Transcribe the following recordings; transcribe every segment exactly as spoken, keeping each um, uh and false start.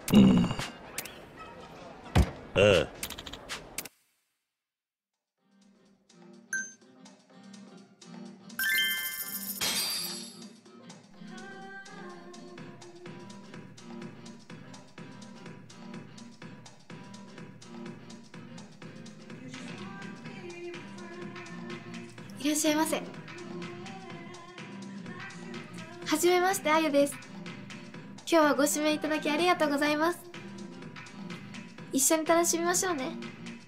うん。ああ。 いらっしゃいませ。はじめまして、あゆです。今日はご指名いただきありがとうございます。一緒に楽しみましょうね。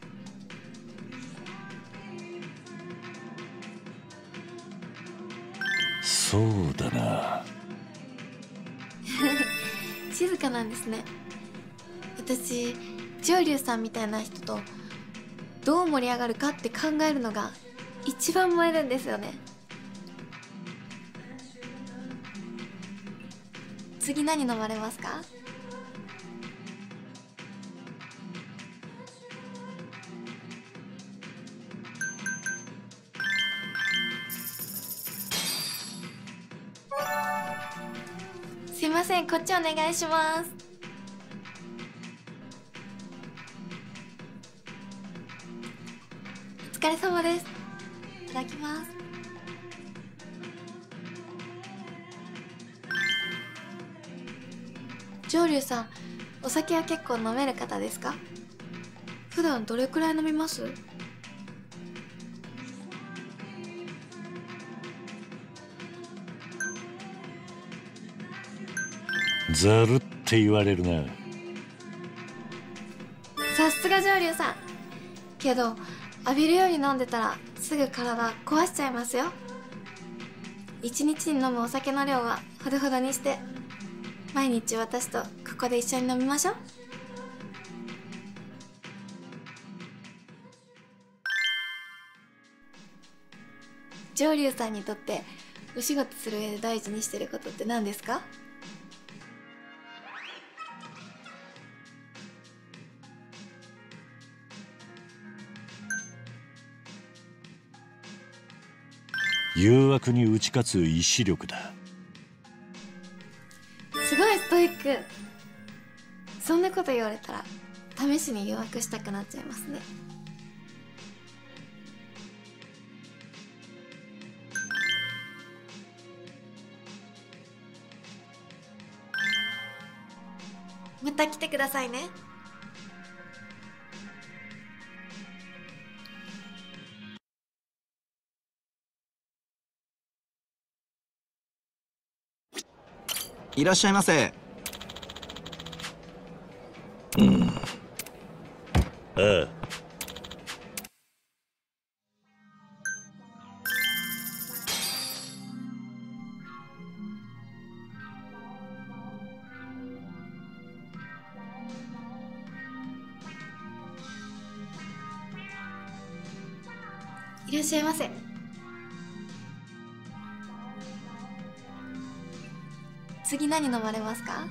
そうだな。 静かなんですね。私、上流さんみたいな人とどう盛り上がるかって考えるのが一番燃えるんですよね。次何飲まれますか？すいません、こっちお願いします。お疲れ様です。いただきます。上流さん、お酒は結構飲める方ですか？普段どれくらい飲みます？ ざるって言われるな。 さすが上流さん。けど浴びるように飲んでたらすぐ体壊しちゃいますよ。一日に飲むお酒の量はほどほどにして、毎日私とここで一緒に飲みましょう。上流さんにとってお仕事する上で大事にしてることって何ですか？ 誘惑に打ち勝つ意志力だ。 すごいストイック。そんなこと言われたら試しに誘惑したくなっちゃいますね。また来てくださいね。 いらっしゃいませ。 うん。ああ。 いらっしゃいませ。次何飲まれますか？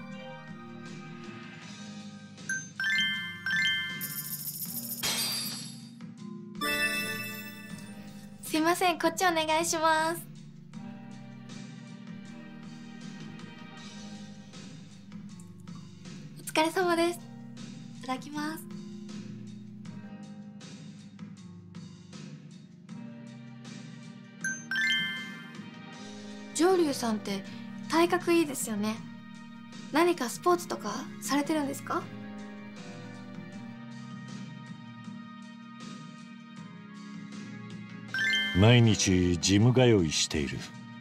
すいません、こっちお願いします。お疲れ様です。いただきます。上流さんって体格いいですよね。何かスポーツとかされてるんですか？ 毎日ジム通いしている。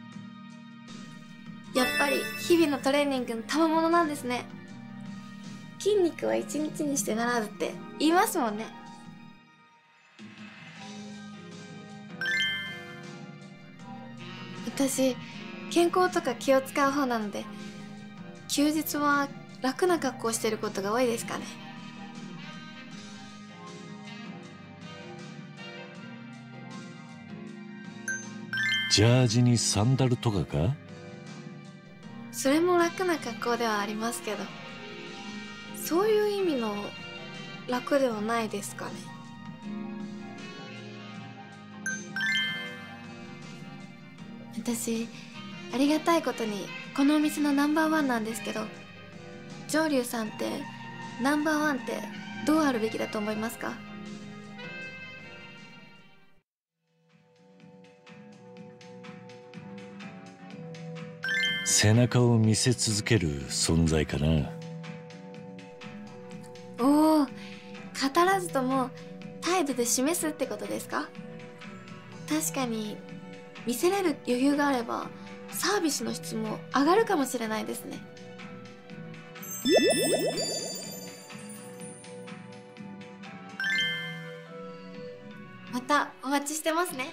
やっぱり日々のトレーニングの賜物なんですね。筋肉は一日にしてならずって言いますもんね。私、健康とか気を使う方なので、休日は楽な格好してることが多いですかね。 ジャージにサンダルとかか？ それも楽な格好ではありますけど、そういう意味の楽ではないですかね。私、ありがたいことにこのお店のナンバーワンなんですけど、上流さんってナンバーワンってどうあるべきだと思いますか？ 背中を見せ続ける存在かな。 おお、語らずとも態度で示すってことですか？確かに見せれる余裕があればサービスの質も上がるかもしれないですね。またお待ちしてますね。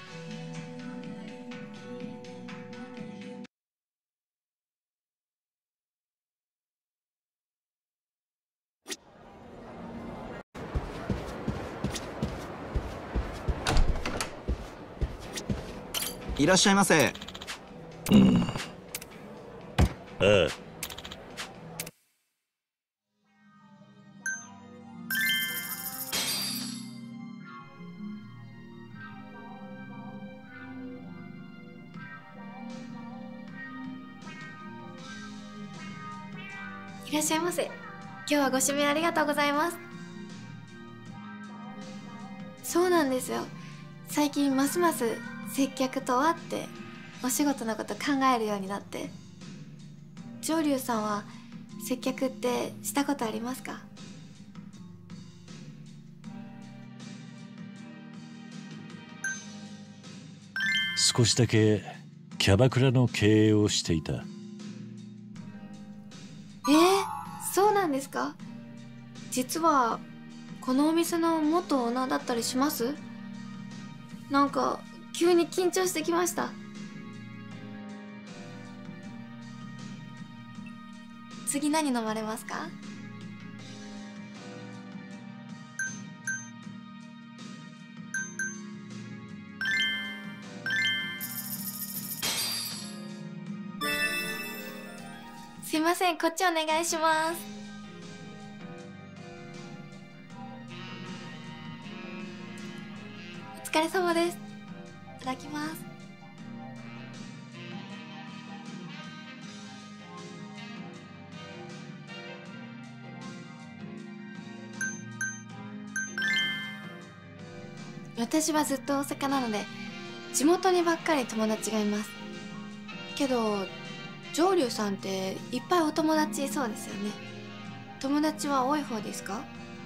いらっしゃいませ。 ああ、 いらっしゃいませ。今日はご指名ありがとうございます。そうなんですよ。最近ますます接客とはってお仕事のこと考えるようになって。上流さんは接客ってしたことありますか？ 少しだけキャバクラの経営をしていた。 えー、そうなんですか？実はこのお店の元オーナーだったりします？なんか急に緊張してきました。次何飲まれますか？すいません、こっちお願いします。お疲れ様です。いただきます。私はずっと大阪なので地元にばっかり友達がいます。けど上流さんっていっぱいお友達いそうですよね。友達は多い方ですか？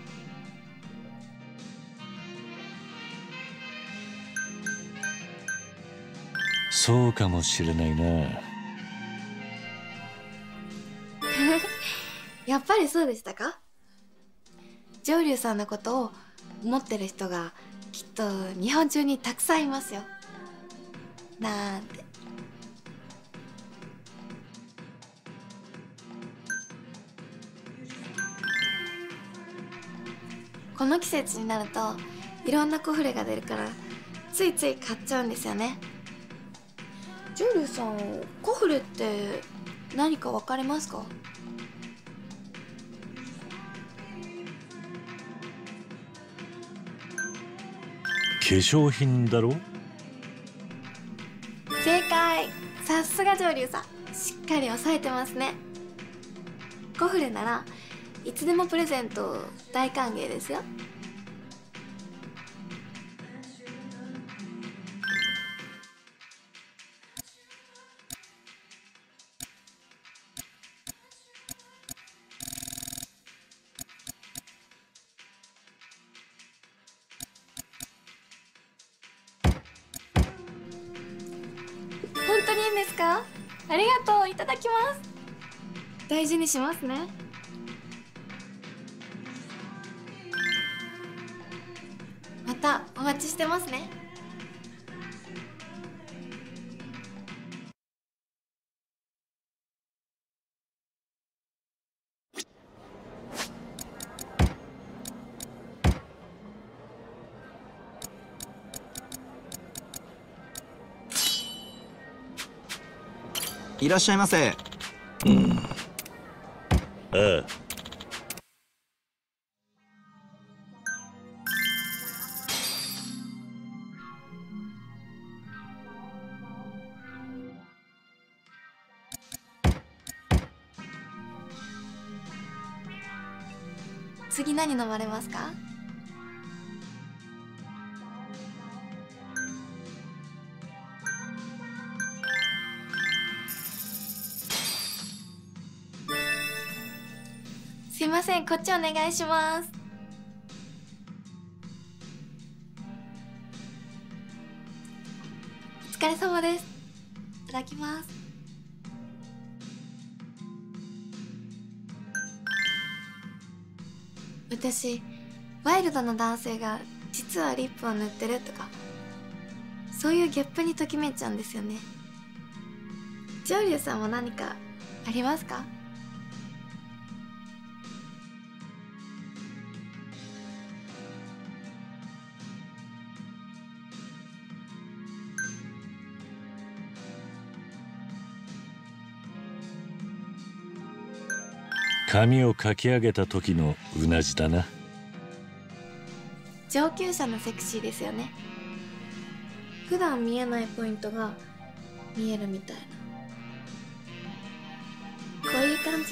そうかもしれないな。 やっぱりそうでしたか？上流さんのことを思ってる人がきっと日本中にたくさんいますよ。なんて。この季節になるといろんなコフレが出るからついつい買っちゃうんですよね。上流さん、コフレって何か分かりますか？ 化粧品だろ？ 正解。さすが上流さん、しっかり押さえてますね。コフレならいつでもプレゼント大歓迎ですよ。本当にいいんですか？ありがとう、いただきます。大事にしますね。またお待ちしてますね。 いらっしゃいませ。 ああ、 次何飲まれますか？すいません、こっちお願いします。お疲れ様です。いただきます。私、ワイルドな男性が実はリップを塗ってるとか、そういうギャップにときめいちゃうんですよね。上流さんも何かありますか？ 髪をかき上げた時のうなじだな。 上級者のセクシーですよね。普段見えないポイントが見えるみたいな、こういう感じ？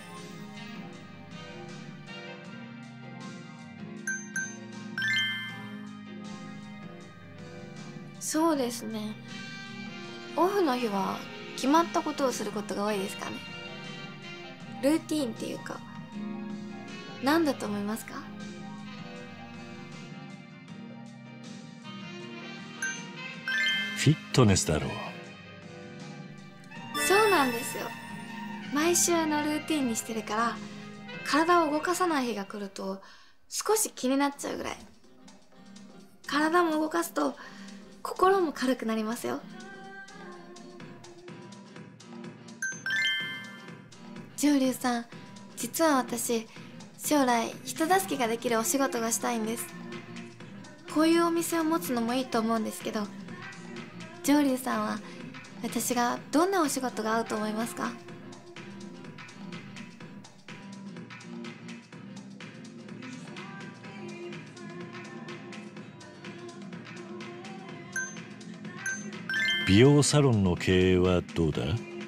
そうですね。オフの日は決まったことをすることが多いですかね。ルーティーンっていうか、何だと思いますか？ フィットネスだろう。 そうなんですよ。毎週のルーティンにしてるから、体を動かさない日が来ると少し気になっちゃうぐらい。体も動かすと心も軽くなりますよ。上流さん、実は私、将来人助けができるお仕事がしたいんです。こういうお店を持つのもいいと思うんですけど、上流さんは私がどんなお仕事が合うと思いますか？ 美容サロンの経営はどうだ？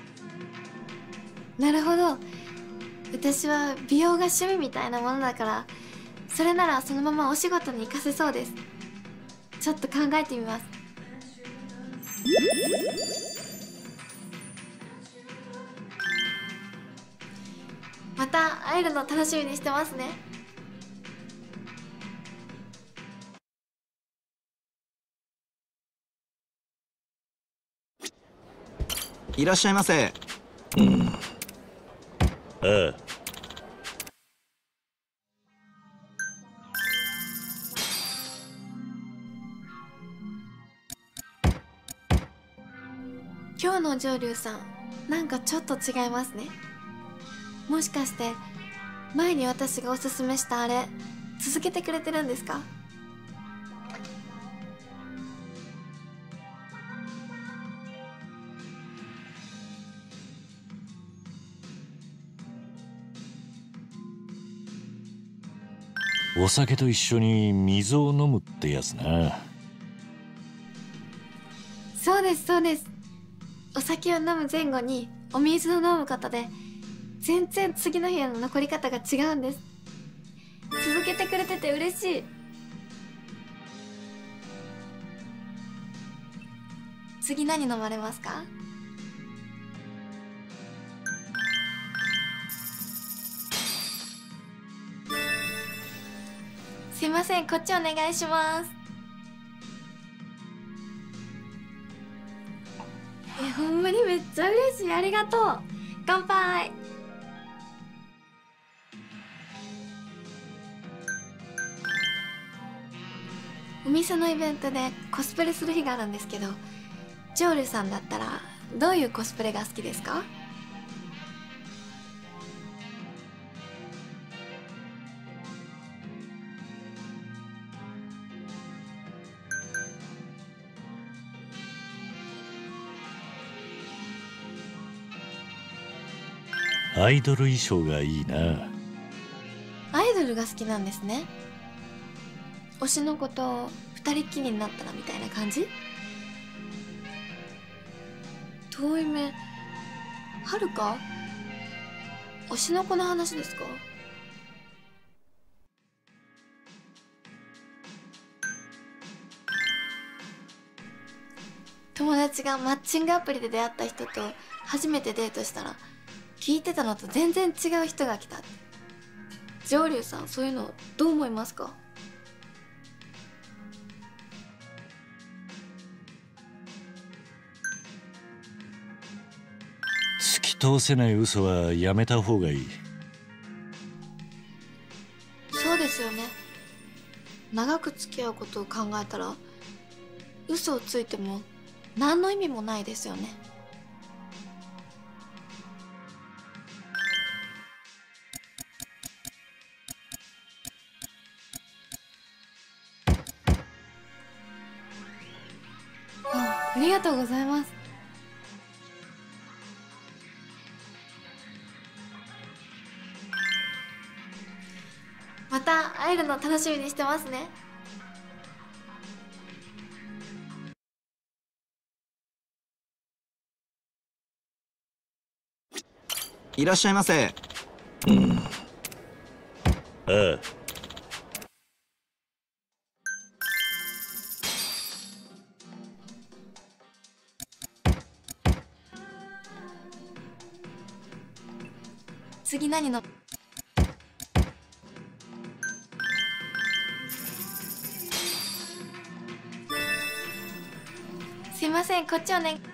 なるほど。私は美容が趣味みたいなものだから、それならそのままお仕事に活かせそうです。ちょっと考えてみます。また会えるの楽しみにしてますね。 いらっしゃいませ。 ああ。 今日の上流さん、なんかちょっと違いますね。もしかして前に私がおすすめしたあれ続けてくれてるんですか？ お酒と一緒に水を飲むってやつな。 そうですそうです。お酒を飲む前後にお水を飲むことで全然次の日への残り方が違うんです。続けてくれてて嬉しい。次何飲まれますか？すいません、こっちお願いします。え、ほんまにめっちゃ嬉しい。ありがとう。乾杯。お店のイベントでコスプレする日があるんですけど、ジョールさんだったらどういうコスプレが好きですか？ アイドル衣装がいいな。 アイドルが好きなんですね。推しの子と二人っきりになったらみたいな感じ？遠い目、はるか？推しの子の話ですか？ 友達がマッチングアプリで出会った人と初めてデートしたら聞いてたのと全然違う人が来たって。上流さん、そういうのどう思いますか？ 突き通せない嘘はやめた方がいい。 そうですよね。長く付き合うことを考えたら嘘をついても何の意味もないですよね。あ、ありがとうございます。また会えるの楽しみにしてますね。 いらっしゃいませ。 うん。ああ。 次何の？すいません、こっちおね。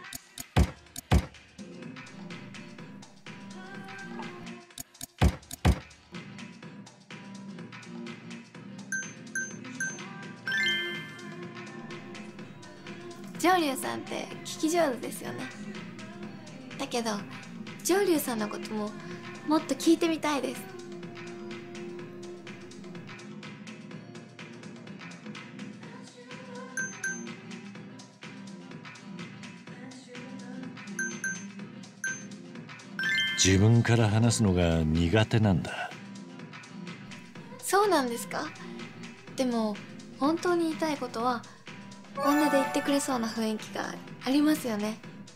上流さんって聞き上手ですよね。だけど上流さんのことももっと聞いてみたいです。 自分から話すのが苦手なんだ。 そうなんですか？でも本当に言いたいことは本音で言ってくれそうな雰囲気がありますよね。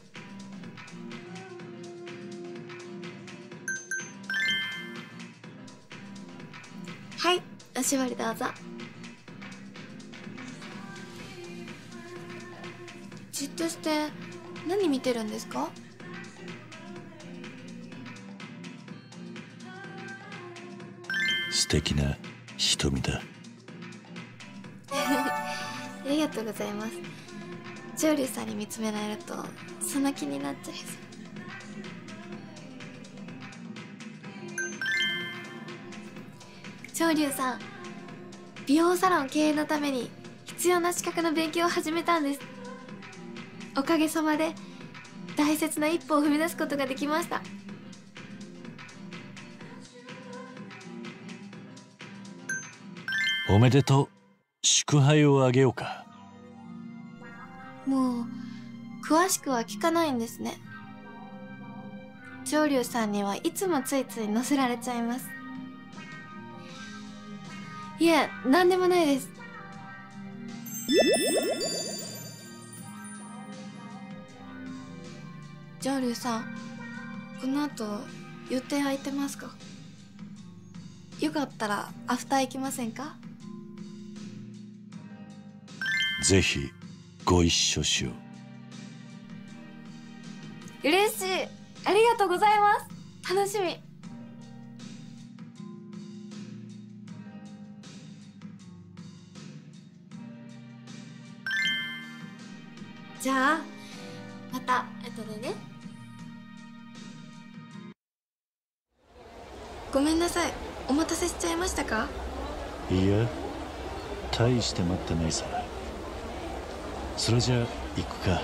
はい、おしぼりどうぞ。じっとして何見てるんですか？ 素敵な瞳だ。 ありがとうございます。上流さんに見つめられるとその気になっちゃいそう。上流さん、美容サロン経営のために必要な資格の勉強を始めたんです。おかげさまで大切な一歩を踏み出すことができました。 おめでとう。祝杯をあげようか。 もう詳しくは聞かないんですね。上流さんにはいつもついつい乗せられちゃいます。いえ、何でもないです。上流さん、この後予定空いてますか？よかったらアフター行きませんか？ ぜひご一緒しよう。 嬉しい。ありがとうございます。楽しみ。じゃあまた後でね。ごめんなさい、お待たせしちゃいましたか？ いや、大して待ってないさ。それじゃ行くか。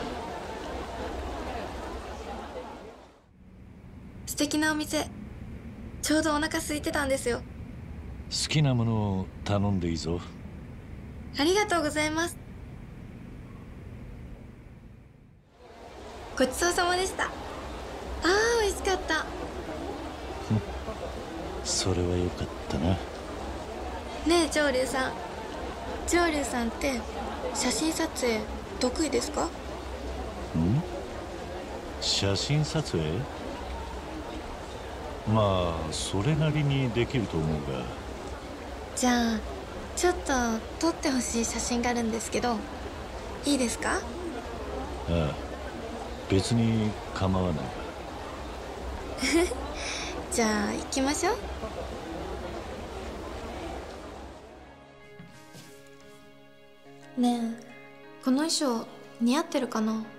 素敵なお店、ちょうどお腹空いてたんですよ。 好きなものを頼んでいいぞ。 ありがとうございます。ごちそうさまでした。あー、美味しかった。 それはよかったな。 ねえ上流さん、上流さんって写真撮影得意ですか？ ん？写真撮影？まあそれなりにできると思うが。 じゃあちょっと撮ってほしい写真があるんですけど、いいですか？ ああ、別に構わないが。 じゃあ行きましょう。ねえ、この衣装似合ってるかな？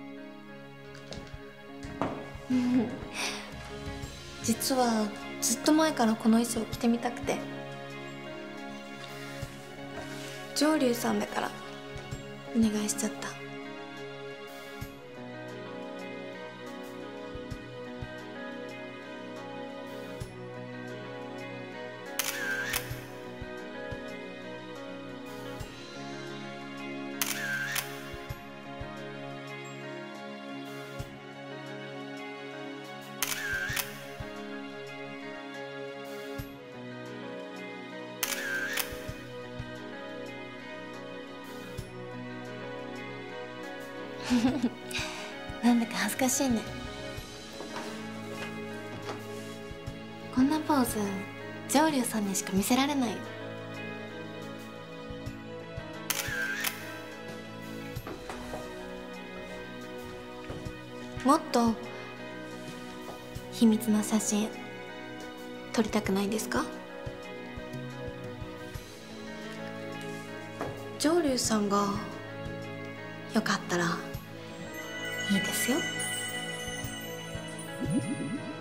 実はずっと前からこの衣装を着てみたくて、上流さんだからお願いしちゃった。なんだか恥ずかしいね。こんなポーズ上流さんにしか見せられないよ。もっと秘密の写真撮りたくないですか？上流さんがよかったらいいですよ。